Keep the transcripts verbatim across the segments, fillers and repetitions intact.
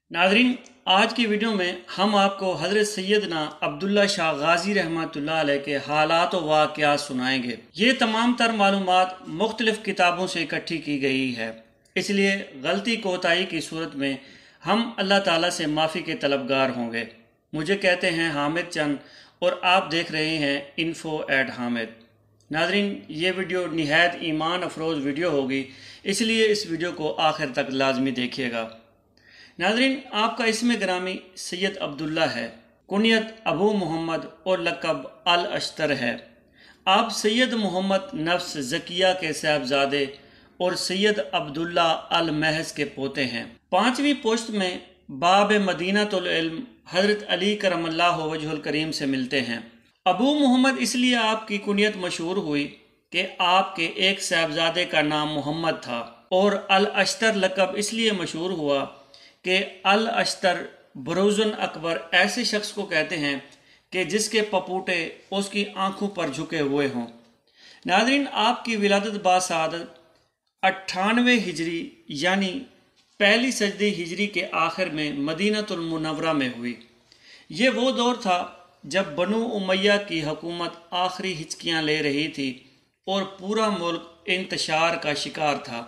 ناظرین، آج کی ویڈیو میں ہم آپ کو حضرت سیدنا عبداللہ شاہ غازی رحمۃ اللہ علیہ کے حالات و واقعات سنائیں گے۔ یہ تمام تر معلومات مختلف کتابوں سے اکٹھی کی گئی ہے، اس لیے غلطی کوتاہی کی صورت میں ہم اللہ تعالیٰ سے معافی کے طلبگار ہوں گے۔ مجھے کہتے ہیں حامد چند اور آپ دیکھ رہے ہیں انفو ایٹ حامد۔ ناظرین، یہ ویڈیو نہایت ایمان افروز ویڈیو ہوگی، اس لیے اس ویڈیو کو آخر تک لازمی دیکھیے گا۔ ناظرین، آپ کا اسم گرامی سید عبداللہ ہے، کنیت ابو محمد اور لقب الاشتر ہے۔ آپ سید محمد نفس زکیہ کے صاحبزادے اور سید عبداللہ المحض کے پوتے ہیں۔ پانچویں پشت میں باب مدینۃ العلم حضرت علی کرم اللہ وجہ الکریم سے ملتے ہیں۔ ابو محمد اس لیے آپ کی کنیت مشہور ہوئی کہ آپ کے ایک صاحبزادے کا نام محمد تھا، اور الاشتر لقب اس لیے مشہور ہوا کہ الاشتر بروزن اکبر ایسے شخص کو کہتے ہیں کہ جس کے پپوٹے اس کی آنکھوں پر جھکے ہوئے ہوں۔ ناظرین، آپ کی ولادت باسعادت اٹھانوے ہجری یعنی پہلی صدی ہجری کے آخر میں مدینۃ المنورہ میں ہوئی۔ یہ وہ دور تھا جب بنو امیہ کی حکومت آخری ہچکیاں لے رہی تھی اور پورا ملک انتشار کا شکار تھا۔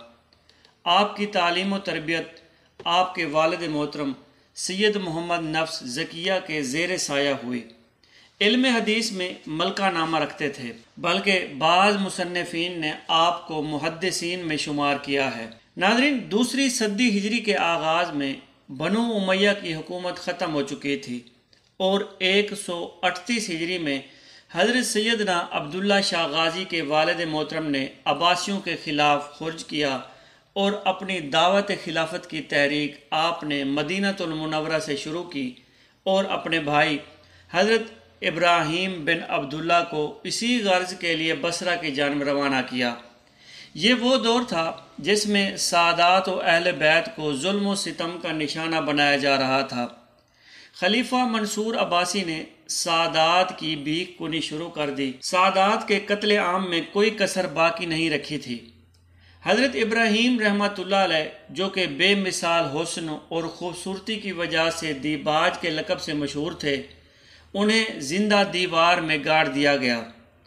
آپ کی تعلیم و تربیت آپ کے والد محترم سید محمد نفس زکیہ کے زیر سایہ ہوئی۔ علم حدیث میں ملکہ نامہ رکھتے تھے، بلکہ بعض مصنفین نے آپ کو محدثین میں شمار کیا ہے۔ ناظرین، دوسری صدی ہجری کے آغاز میں بنو امیہ کی حکومت ختم ہو چکی تھی اور ایک سو اڑتیس ہجری میں حضرت سیدنا عبداللہ شاہ غازی کے والد محترم نے عباسیوں کے خلاف خرج کیا اور اپنی دعوت خلافت کی تحریک آپ نے مدینۃ المنورہ سے شروع کی اور اپنے بھائی حضرت ابراہیم بن عبداللہ کو اسی غرض کے لیے بصرہ کی جانب روانہ کیا۔ یہ وہ دور تھا جس میں سادات و اہل بیت کو ظلم و ستم کا نشانہ بنایا جا رہا تھا۔ خلیفہ منصور عباسی نے سادات کی بھیک کنی شروع کر دی۔ سادات کے قتل عام میں کوئی کسر باقی نہیں رکھی تھی۔ حضرت ابراہیم رحمۃ اللہ علیہ، جو کہ بے مثال حسن اور خوبصورتی کی وجہ سے دیباج کے لقب سے مشہور تھے، انہیں زندہ دیوار میں گاڑ دیا گیا۔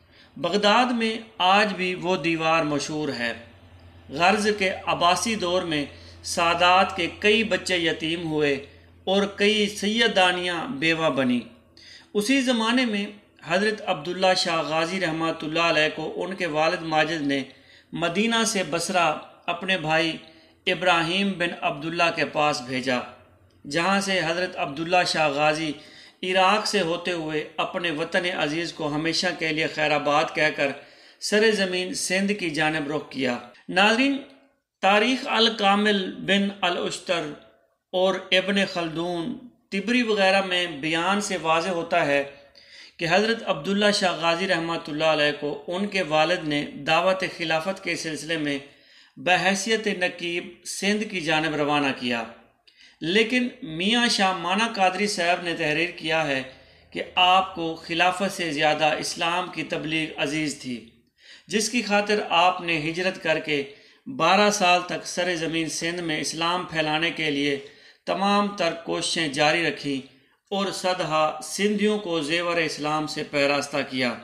بغداد میں آج بھی وہ دیوار مشہور ہے۔ غرض کے عباسی دور میں سادات کے کئی بچے یتیم ہوئے اور کئی سیدانیاں بیوہ بنی۔ اسی زمانے میں حضرت عبداللہ شاہ غازی رحمۃ اللہ علیہ کو ان کے والد ماجد نے مدینہ سے بصرہ اپنے بھائی ابراہیم بن عبداللہ کے پاس بھیجا، جہاں سے حضرت عبداللہ شاہ غازی عراق سے ہوتے ہوئے اپنے وطن عزیز کو ہمیشہ کے لیے خیر آباد کہہ کر سر زمین سندھ کی جانب رخ کیا۔ ناظرین، تاریخ الکامل بن الاشتر اور ابن خلدون، طبری وغیرہ میں بیان سے واضح ہوتا ہے کہ حضرت عبداللہ شاہ غازی رحمۃ اللہ علیہ کو ان کے والد نے دعوت خلافت کے سلسلے میں بحیثیت نقیب سندھ کی جانب روانہ کیا، لیکن میاں شاہ مانا قادری صاحب نے تحریر کیا ہے کہ آپ کو خلافت سے زیادہ اسلام کی تبلیغ عزیز تھی، جس کی خاطر آپ نے ہجرت کر کے بارہ سال تک سر زمین سندھ میں اسلام پھیلانے کے لیے تمام تر کوششیں جاری رکھیں اور صدہا سندھیوں کو زیور اسلام سے پیراستہ کیا۔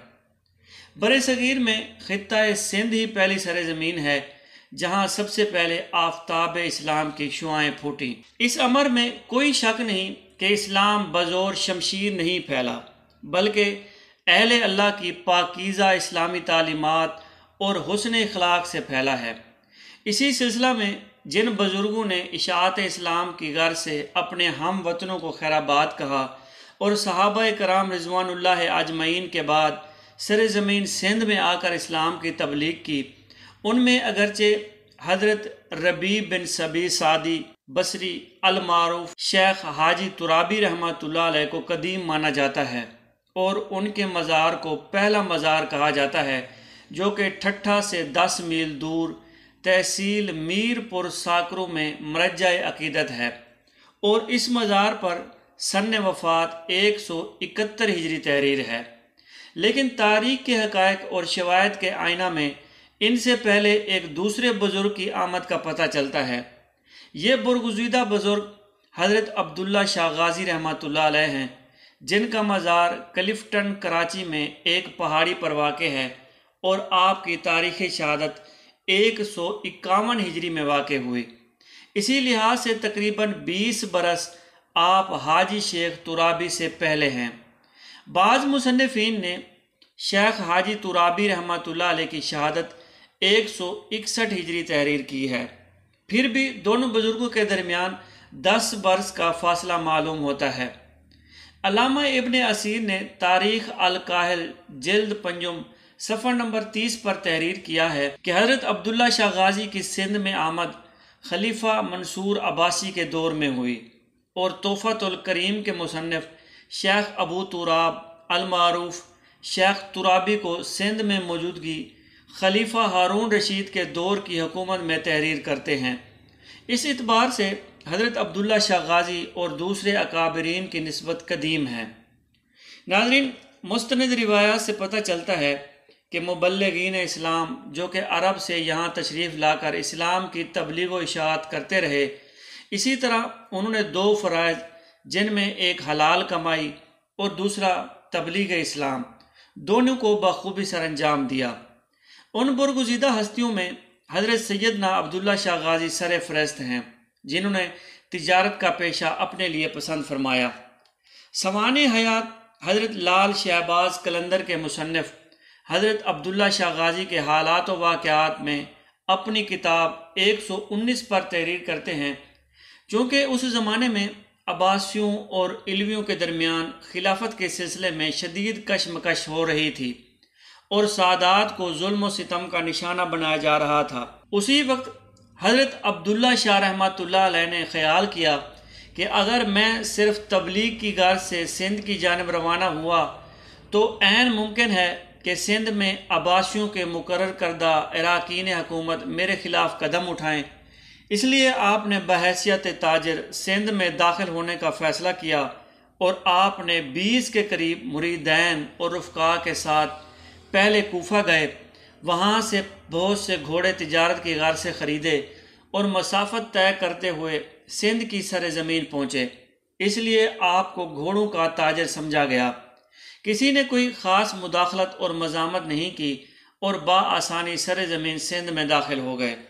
برِ صغیر میں خطہ سندھ ہی پہلی سرزمین ہے جہاں سب سے پہلے آفتاب اسلام کی شعاعیں پھوٹیں۔ اس امر میں کوئی شک نہیں کہ اسلام بزور شمشیر نہیں پھیلا، بلکہ اہل اللہ کی پاکیزہ اسلامی تعلیمات اور حسن اخلاق سے پھیلا ہے۔ اسی سلسلہ میں جن بزرگوں نے اشاعت اسلام کی غرض سے اپنے ہم وطنوں کو خیر آباد کہا اور صحابہ کرام رضوان اللہ اجمعین کے بعد سر زمین سندھ میں آ کر اسلام کی تبلیغ کی، ان میں اگرچہ حضرت ربیع بن سبی سعدی بصری المعروف شیخ حاجی ترابی رحمۃ اللہ علیہ کو قدیم مانا جاتا ہے اور ان کے مزار کو پہلا مزار کہا جاتا ہے، جو کہ ٹھٹھہ سے دس میل دور تحصیل میر پور ساکرو میں مرجع عقیدت ہے، اور اس مزار پر سن وفات ایک سو اکہتر ہجری تحریر ہے۔ لیکن تاریخ کے حقائق اور شواہد کے آئینہ میں ان سے پہلے ایک دوسرے بزرگ کی آمد کا پتہ چلتا ہے۔ یہ برگزیدہ بزرگ حضرت عبداللہ شاہ غازی رحمۃ اللہ علیہ ہیں، جن کا مزار کلفٹن کراچی میں ایک پہاڑی پر واقع ہے، اور آپ کی تاریخ شہادت ایک سو اکاون ہجری میں واقع ہوئی۔ اسی لحاظ سے تقریباً بیس برس آپ حاجی شیخ ترابی سے پہلے ہیں۔ بعض مصنفین نے شیخ حاجی ترابی رحمۃ اللہ علیہ کی شہادت ایک سو اکسٹھ ہجری تحریر کی ہے۔ پھر بھی دونوں بزرگوں کے درمیان دس برس کا فاصلہ معلوم ہوتا ہے۔ علامہ ابن اسیر نے تاریخ الکاہل جلد پنجم صفحہ نمبر تیس پر تحریر کیا ہے کہ حضرت عبداللہ شاہ غازی کی سندھ میں آمد خلیفہ منصور عباسی کے دور میں ہوئی، اور تحفۃ الکریم کے مصنف شیخ ابو تراب المعروف شیخ ترابی کو سندھ میں موجودگی خلیفہ ہارون رشید کے دور کی حکومت میں تحریر کرتے ہیں۔ اس اعتبار سے حضرت عبداللہ شاہ غازی اور دوسرے اکابرین کی نسبت قدیم ہے۔ ناظرین، مستند روایات سے پتہ چلتا ہے کہ مبلغین اسلام جو کہ عرب سے یہاں تشریف لا کر اسلام کی تبلیغ و اشاعت کرتے رہے، اسی طرح انہوں نے دو فرائض، جن میں ایک حلال کمائی اور دوسرا تبلیغ اسلام، دونوں کو بخوبی سر انجام دیا۔ ان برگزیدہ ہستیوں میں حضرت سیدنا عبداللہ شاہ غازی سر فہرست ہیں، جنہوں نے تجارت کا پیشہ اپنے لیے پسند فرمایا۔ سوانح حیات حضرت لال شہباز قلندر کے مصنف حضرت عبداللہ شاہ غازی کے حالات و واقعات میں اپنی کتاب ایک سو انیس پر تحریر کرتے ہیں، چونکہ اس زمانے میں عباسیوں اور علویوں کے درمیان خلافت کے سلسلے میں شدید کشمکش ہو رہی تھی، اور سادات کو ظلم و ستم کا نشانہ بنایا جا رہا تھا۔ اسی وقت حضرت عبداللہ شاہ رحمۃ اللہ علیہ نے خیال کیا کہ اگر میں صرف تبلیغ کی غرض سے سندھ کی جانب روانہ ہوا تو عین ممکن ہے کہ سندھ میں عباسیوں کے مقرر کردہ اراکین حکومت میرے خلاف قدم اٹھائیں۔ اس لیے آپ نے بحیثیت تاجر سندھ میں داخل ہونے کا فیصلہ کیا، اور آپ نے بیس کے قریب مریدین اور رفقاء کے ساتھ پہلے کوفہ گئے، وہاں سے بہت سے گھوڑے تجارت کی غرض سے خریدے اور مسافت طے کرتے ہوئے سندھ کی سر زمین پہنچے۔ اس لیے آپ کو گھوڑوں کا تاجر سمجھا گیا۔ کسی نے کوئی خاص مداخلت اور مزاحمت نہیں کی، اور بآسانی سر زمین سندھ میں داخل ہو گئے۔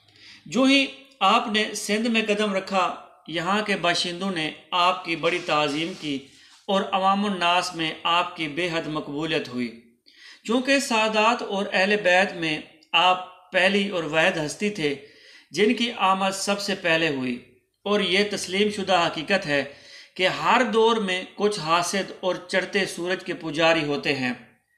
جو ہی آپ نے سندھ میں قدم رکھا، یہاں کے باشندوں نے آپ کی بڑی تعظیم کی، اور عوام الناس میں آپ کی بے حد مقبولیت ہوئی۔ چونکہ سادات اور اہل بیت میں آپ پہلی اور واحد ہستی تھے جن کی آمد سب سے پہلے ہوئی، اور یہ تسلیم شدہ حقیقت ہے کہ ہر دور میں کچھ حاسد اور چڑھتے سورج کے پجاری ہوتے ہیں۔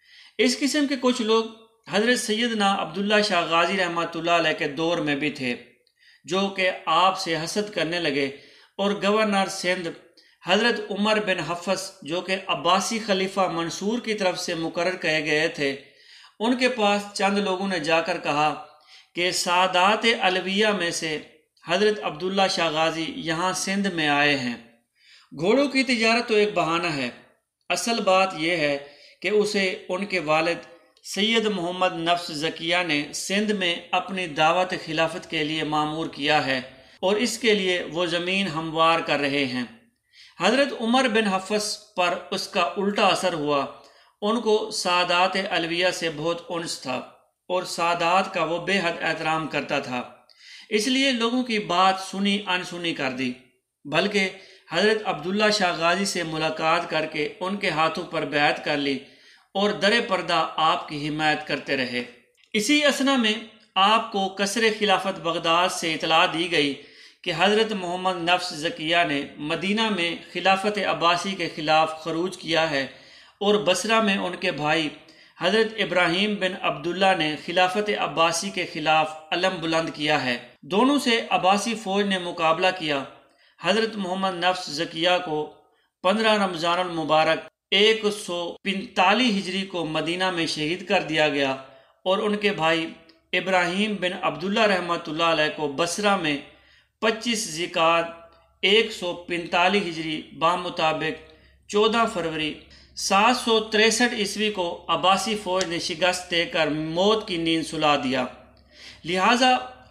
اس قسم کے کچھ لوگ حضرت سیدنا عبداللہ شاہ غازی رحمۃ اللہ علیہ کے دور میں بھی تھے، جو کہ آپ سے حسد کرنے لگے، اور گورنر سندھ حضرت عمر بن حفص جو کہ عباسی خلیفہ منصور کی طرف سے مقرر کیے گئے تھے، ان کے پاس چند لوگوں نے جا کر کہا کہ سادات علویہ میں سے حضرت عبداللہ شاہ غازی یہاں سندھ میں آئے ہیں۔ گھوڑوں کی تجارت تو ایک بہانہ ہے، اصل بات یہ ہے کہ اسے ان کے والد سید محمد نفس زکیہ نے سندھ میں اپنی دعوت خلافت کے لیے مامور کیا ہے، اور اس کے لیے وہ زمین ہموار کر رہے ہیں۔ حضرت عمر بن حفص پر اس کا الٹا اثر ہوا، ان کو سادات علویہ سے بہت انس تھا، اور سادات کا وہ بے حد احترام کرتا تھا، اس لیے لوگوں کی بات سنی انسنی کر دی، بلکہ حضرت عبداللہ شاہ غازی سے ملاقات کر کے ان کے ہاتھوں پر بیعت کر لی، اور در پردہ آپ کی حمایت کرتے رہے۔ اسی اثنا میں آپ کو قصر خلافت بغداد سے اطلاع دی گئی کہ حضرت محمد نفس زکیہ نے مدینہ میں خلافت عباسی کے خلاف خروج کیا ہے، اور بصرہ میں ان کے بھائی حضرت ابراہیم بن عبداللہ نے خلافت عباسی کے خلاف علم بلند کیا ہے۔ دونوں سے عباسی فوج نے مقابلہ کیا۔ حضرت محمد نفس زکیہ کو پندرہ رمضان المبارک ایک سو پینتالیس ہجری کو مدینہ میں شہید کر دیا گیا، اور ان کے بھائی ابراہیم بن عبداللہ رحمۃ اللہ علیہ کو بصرہ میں پچیس ذیقعدہ ایک سو پینتالیس ہجری بمطابق چودہ فروری سات سو تریسٹھ عیسوی کو عباسی فوج نے شکست دے کر موت کی نیند سلا دیا۔ لہٰذا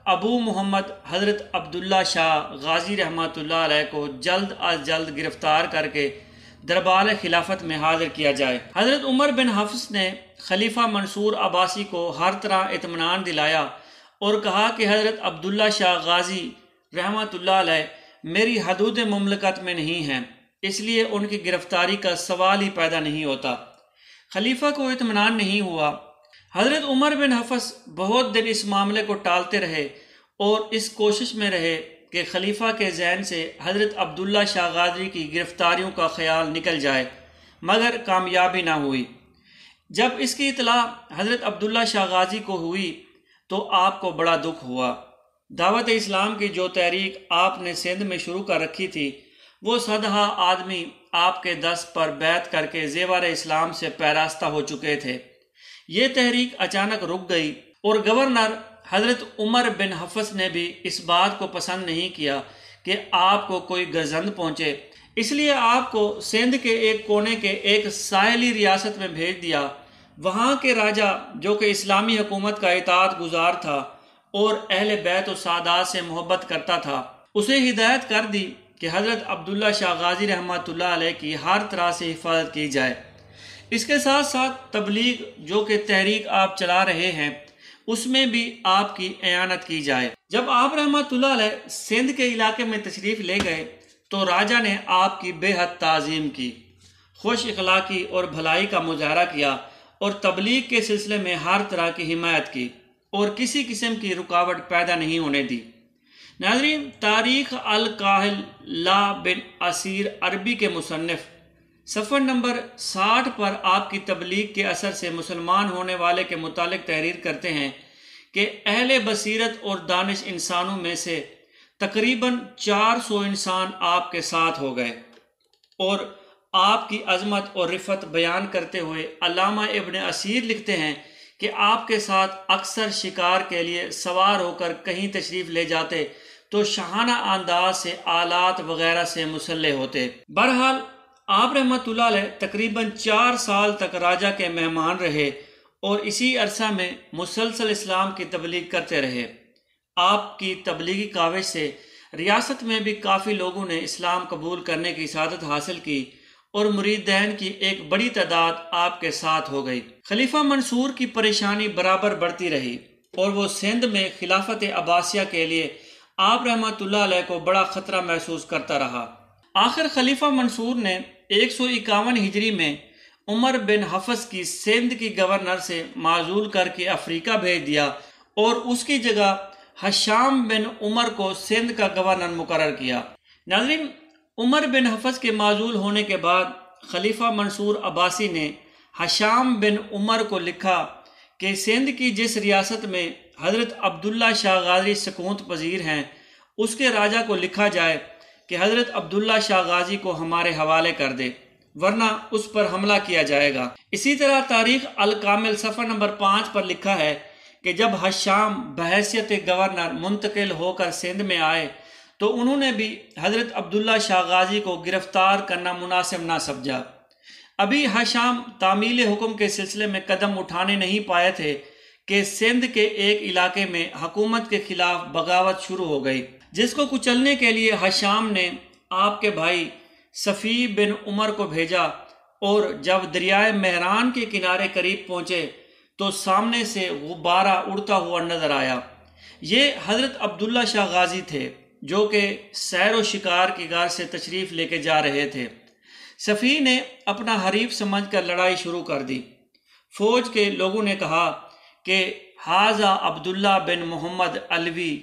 ابو محمد حضرت عبداللہ شاہ غازی رحمۃ اللہ علیہ کو جلد از جلد گرفتار کر کے دربار خلافت میں حاضر کیا جائے۔ حضرت عمر بن حفص نے خلیفہ منصور عباسی کو ہر طرح اطمینان دلایا اور کہا کہ حضرت عبداللہ شاہ غازی رحمۃ اللہ علیہ میری حدود مملکت میں نہیں ہیں، اس لیے ان کی گرفتاری کا سوال ہی پیدا نہیں ہوتا۔ خلیفہ کو اطمینان نہیں ہوا۔ حضرت عمر بن حفص بہت دن اس معاملے کو ٹالتے رہے اور اس کوشش میں رہے کہ خلیفہ کے ذہن سے حضرت عبداللہ شاہ غازی کی گرفتاریوں کا خیال نکل جائے، مگر کامیابی نہ ہوئی۔ جب اس کی اطلاع حضرت عبداللہ شاہ غازی کو ہوئی تو آپ کو بڑا دکھ ہوا۔ دعوت اسلام کی جو تحریک آپ نے سندھ میں شروع کر رکھی تھی، وہ صدہا آدمی آپ کے دست پر بیعت کر کے زیور اسلام سے پیراستہ ہو چکے تھے۔ یہ تحریک اچانک رک گئی اور گورنر حضرت عمر بن حفص نے بھی اس بات کو پسند نہیں کیا کہ آپ کو کوئی گرزند پہنچے، اس لیے آپ کو سندھ کے ایک کونے کے ایک ساحلی ریاست میں بھیج دیا۔ وہاں کے راجہ جو کہ اسلامی حکومت کا اطاعت گزار تھا اور اہل بیت و سادات سے محبت کرتا تھا، اسے ہدایت کر دی کہ حضرت عبداللہ شاہ غازی رحمۃ اللہ علیہ کی ہر طرح سے حفاظت کی جائے۔ اس کے ساتھ ساتھ تبلیغ جو کہ تحریک آپ چلا رہے ہیں، اس میں بھی آپ کی اعانت کی جائے۔ جب آپ رحمۃ اللہ علیہ سندھ کے علاقے میں تشریف لے گئے تو راجہ نے آپ کی بے حد تعظیم کی، خوش اخلاقی اور بھلائی کا مظاہرہ کیا اور تبلیغ کے سلسلے میں ہر طرح کی حمایت کی اور کسی قسم کی رکاوٹ پیدا نہیں ہونے دی۔ ناظرین، تاریخ الکاہل لا بن اسیر عربی کے مصنف صفحہ نمبر ساٹھ پر آپ کی تبلیغ کے اثر سے مسلمان ہونے والے کے متعلق تحریر کرتے ہیں کہ اہل بصیرت اور دانش انسانوں میں سے تقریباً چار سو انسان آپ کے ساتھ ہو گئے، اور آپ کی عظمت اور رفت بیان کرتے ہوئے علامہ ابن اسیر لکھتے ہیں کہ آپ کے ساتھ اکثر شکار کے لیے سوار ہو کر کہیں تشریف لے جاتے تو شاہانہ انداز سے آلات وغیرہ سے مسلح ہوتے۔ بہرحال آپ رحمۃ اللہ علیہ تقریباً چار سال تک راجہ کے مہمان رہے اور اسی عرصہ میں مسلسل اسلام کی تبلیغ کرتے رہے۔ آپ کی تبلیغی کاوش سے ریاست میں بھی کافی لوگوں نے اسلام قبول کرنے کی سعادت حاصل کی اور مریدین کی ایک بڑی تعداد آپ کے ساتھ ہو گئی۔ خلیفہ منصور کی پریشانی برابر بڑھتی رہی اور وہ سندھ میں خلافت عباسیہ کے لیے آپ رحمۃ اللہ علیہ کو بڑا خطرہ محسوس کرتا رہا۔ آخر خلیفہ منصور نے ایک سو اکاون ہجری میں عمر بن حفص کی سندھ کی گورنر سے معزول کر کے افریقہ بھیج دیا اور اس کی جگہ ہشام بن عمر کو سندھ کا گورنر مقرر کیا۔ ناظرین، عمر بن حفص کے معزول ہونے کے بعد خلیفہ منصور عباسی نے ہشام بن عمر کو لکھا کہ سندھ کی جس ریاست میں حضرت عبداللہ شاہ غازی سکونت پذیر ہیں، اس کے راجہ کو لکھا جائے کہ حضرت عبداللہ شاہ غازی کو ہمارے حوالے کر دے، ورنہ اس پر حملہ کیا جائے گا۔ اسی طرح تاریخ الکامل صفحہ نمبر پانچ پر لکھا ہے کہ جب ہشام بحیثیت گورنر منتقل ہو کر سندھ میں آئے تو انہوں نے بھی حضرت عبداللہ شاہ غازی کو گرفتار کرنا مناسب نہ سمجھا۔ ابھی ہشام تعمیل حکم کے سلسلے میں قدم اٹھانے نہیں پائے تھے کہ سندھ کے ایک علاقے میں حکومت کے خلاف بغاوت شروع ہو گئی، جس کو کچلنے کے لیے ہشام نے آپ کے بھائی صفی بن عمر کو بھیجا، اور جب دریائے مہران کے کنارے قریب پہنچے تو سامنے سے غبارہ اڑتا ہوا نظر آیا۔ یہ حضرت عبداللہ شاہ غازی تھے جو کہ سیر و شکار کی غرض سے تشریف لے کے جا رہے تھے۔ صفی نے اپنا حریف سمجھ کر لڑائی شروع کر دی۔ فوج کے لوگوں نے کہا کہ حاذا عبداللہ بن محمد علوی،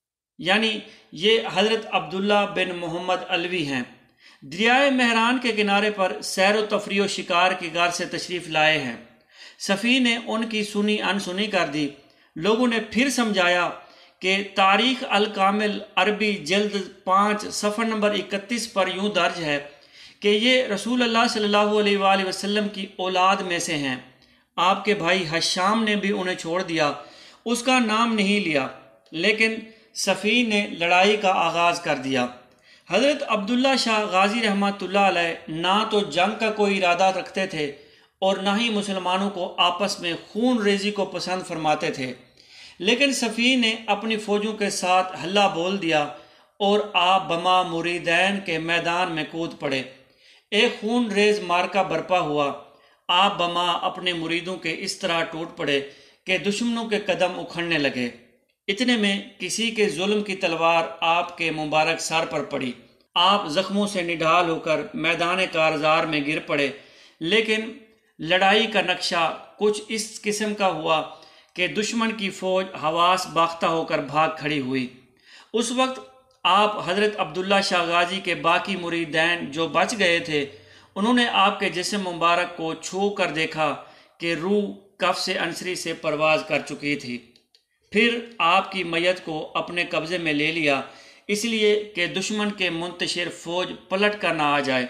یعنی یہ حضرت عبداللہ بن محمد علوی ہیں، دریائے مہران کے کنارے پر سیر و تفریح و شکار کی غرض سے تشریف لائے ہیں۔ صفی نے ان کی سنی انسنی کر دی۔ لوگوں نے پھر سمجھایا کہ تاریخ الکامل عربی جلد پانچ صفحہ نمبر اکتیس پر یوں درج ہے کہ یہ رسول اللہ صلی اللہ علیہ وآلہ وسلم کی اولاد میں سے ہیں۔ آپ کے بھائی ہشام نے بھی انہیں چھوڑ دیا، اس کا نام نہیں لیا، لیکن صفی نے لڑائی کا آغاز کر دیا۔ حضرت عبداللہ شاہ غازی رحمۃ اللہ علیہ نہ تو جنگ کا کوئی ارادہ رکھتے تھے اور نہ ہی مسلمانوں کو آپس میں خون ریزی کو پسند فرماتے تھے، لیکن صفی نے اپنی فوجوں کے ساتھ ہلا بول دیا اور آپ بما مریدین کے میدان میں کود پڑے۔ ایک خون ریز مارکا برپا ہوا۔ آپ بما اپنے مریدوں کے اس طرح ٹوٹ پڑے کہ دشمنوں کے قدم اکھڑنے لگے۔ اتنے میں کسی کے ظلم کی تلوار آپ کے مبارک سر پر پڑی۔ آپ زخموں سے نڈھال ہو کر میدان کارزار میں گر پڑے، لیکن لڑائی کا نقشہ کچھ اس قسم کا ہوا کہ دشمن کی فوج حواس باختہ ہو کر بھاگ کھڑی ہوئی۔ اس وقت آپ حضرت عبداللہ شاہ غازی کے باقی مریدین جو بچ گئے تھے، انہوں نے آپ کے جسم مبارک کو چھو کر دیکھا کہ روح کف سے انصری سے پرواز کر چکی تھی۔ پھر آپ کی میت کو اپنے قبضے میں لے لیا، اس لیے کہ دشمن کے منتشر فوج پلٹ کر نہ آ جائے۔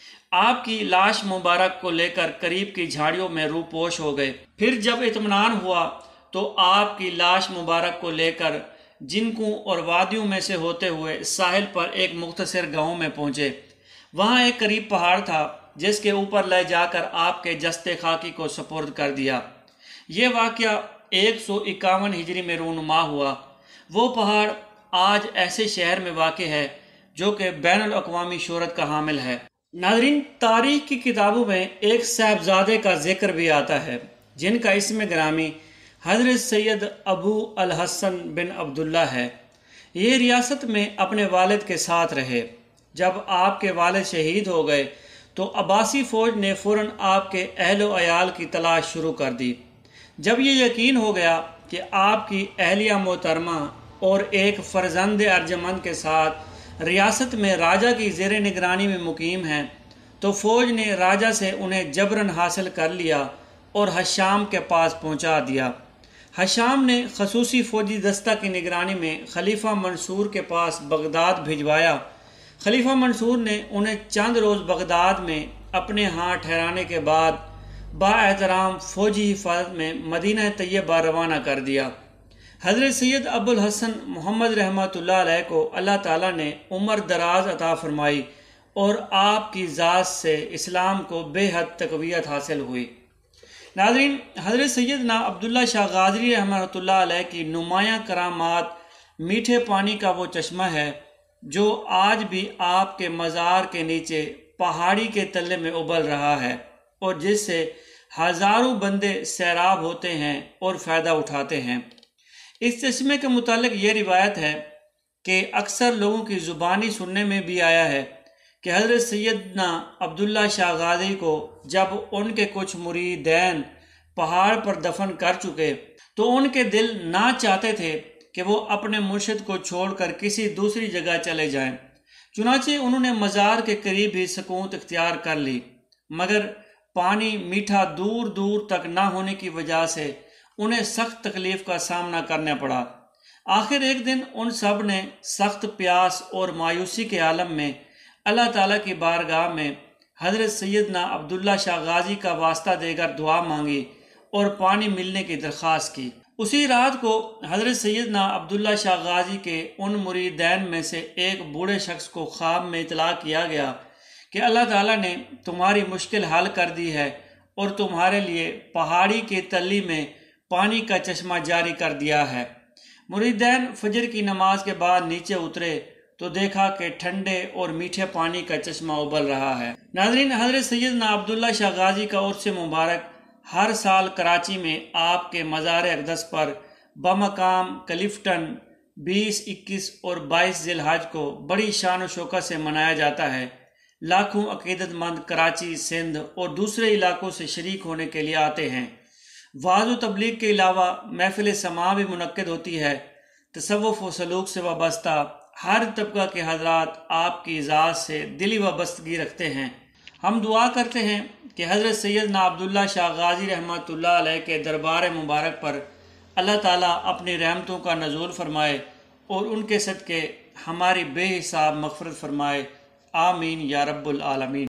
آپ کی لاش مبارک کو لے کر قریب کی جھاڑیوں میں روح پوش ہو گئے۔ پھر جب اطمینان ہوا تو آپ کی لاش مبارک کو لے کر جنکوں اور وادیوں میں سے ہوتے ہوئے ساحل پر ایک مختصر گاؤں میں پہنچے۔ وہاں ایک قریب پہاڑ تھا جس کے اوپر لے جا کر آپ کے جستے خاکی کو سپرد کر دیا۔ یہ واقعہ ایک سو اکاون ہجری میں رونما ہوا۔ وہ پہاڑ آج ایسے شہر میں واقع ہے جو کہ بین الاقوامی شہرت کا حامل ہے۔ ناظرین، تاریخ کی کتابوں میں ایک صاحبزادے کا ذکر بھی آتا ہے جن کا اسم گرامی حضرت سید ابو الحسن بن عبداللہ ہے۔ یہ ریاست میں اپنے والد کے ساتھ رہے۔ جب آپ کے والد شہید ہو گئے تو عباسی فوج نے فوراً آپ کے اہل و عیال کی تلاش شروع کر دی۔ جب یہ یقین ہو گیا کہ آپ کی اہلیہ محترمہ اور ایک فرزند ارجمند کے ساتھ ریاست میں راجہ کی زیر نگرانی میں مقیم ہیں، تو فوج نے راجہ سے انہیں جبراً حاصل کر لیا اور حشام کے پاس پہنچا دیا۔ حشام نے خصوصی فوجی دستہ کی نگرانی میں خلیفہ منصور کے پاس بغداد بھجوایا۔ خلیفہ منصور نے انہیں چند روز بغداد میں اپنے ہاں ٹھہرانے کے بعد با احترام فوجی حفاظت میں مدینہ طیبہ روانہ کر دیا۔ حضرت سید ابو الحسن محمد رحمۃ اللہ علیہ کو اللہ تعالیٰ نے عمر دراز عطا فرمائی اور آپ کی ذات سے اسلام کو بے حد تقویت حاصل ہوئی۔ ناظرین، حضرت سیدنا عبداللہ شاہ غازی رحمۃ اللہ علیہ کی نمایاں کرامات میٹھے پانی کا وہ چشمہ ہے جو آج بھی آپ کے مزار کے نیچے پہاڑی کے تلے میں ابل رہا ہے اور جس سے ہزاروں بندے سیراب ہوتے ہیں اور فائدہ اٹھاتے ہیں۔ اس چشمے کے متعلق یہ روایت ہے کہ اکثر لوگوں کی زبانی سننے میں بھی آیا ہے کہ حضرت سیدنا عبداللہ شاہ غازی کو جب ان کے کچھ مریدین پہاڑ پر دفن کر چکے تو ان کے دل نہ چاہتے تھے کہ وہ اپنے مرشد کو چھوڑ کر کسی دوسری جگہ چلے جائیں، چنانچہ انہوں نے مزار کے قریب ہی سکونت اختیار کر لی، مگر پانی میٹھا دور دور تک نہ ہونے کی وجہ سے انہیں سخت تکلیف کا سامنا کرنا پڑا۔ آخر ایک دن ان سب نے سخت پیاس اور مایوسی کے عالم میں اللہ تعالیٰ کی بارگاہ میں حضرت سیدنا عبداللہ شاہ غازی کا واسطہ دے کر دعا مانگی اور پانی ملنے کی درخواست کی۔ اسی رات کو حضرت سیدنا عبداللہ شاہ غازی کے ان مریدین میں سے ایک بوڑھے شخص کو خواب میں اطلاع کیا گیا کہ اللہ تعالیٰ نے تمہاری مشکل حل کر دی ہے اور تمہارے لیے پہاڑی کے تلی میں پانی کا چشمہ جاری کر دیا ہے۔ مریدین فجر کی نماز کے بعد نیچے اترے تو دیکھا کہ ٹھنڈے اور میٹھے پانی کا چشمہ ابل رہا ہے۔ ناظرین، حضرت سیدنا عبداللہ شاہ غازی کا عرس مبارک ہر سال کراچی میں آپ کے مزار اقدس پر بمقام کلفٹن بیس، اکیس اور بائیس ذی الحج کو بڑی شان و شوکت سے منایا جاتا ہے۔ لاکھوں عقیدت مند کراچی، سندھ اور دوسرے علاقوں سے شریک ہونے کے لیے آتے ہیں۔ وعظ و تبلیغ کے علاوہ محفل سماع بھی منعقد ہوتی ہے۔ تصوف و سلوک سے وابستہ ہر طبقہ کے حضرات آپ کی ذات سے دلی وابستگی رکھتے ہیں۔ ہم دعا کرتے ہیں کہ حضرت سیدنا عبداللہ شاہ غازی رحمۃ اللہ علیہ کے دربار مبارک پر اللہ تعالیٰ اپنی رحمتوں کا نزول فرمائے اور ان کے صدقے ہماری بے حساب مغفرت فرمائے۔ آمین یا رب العالمین۔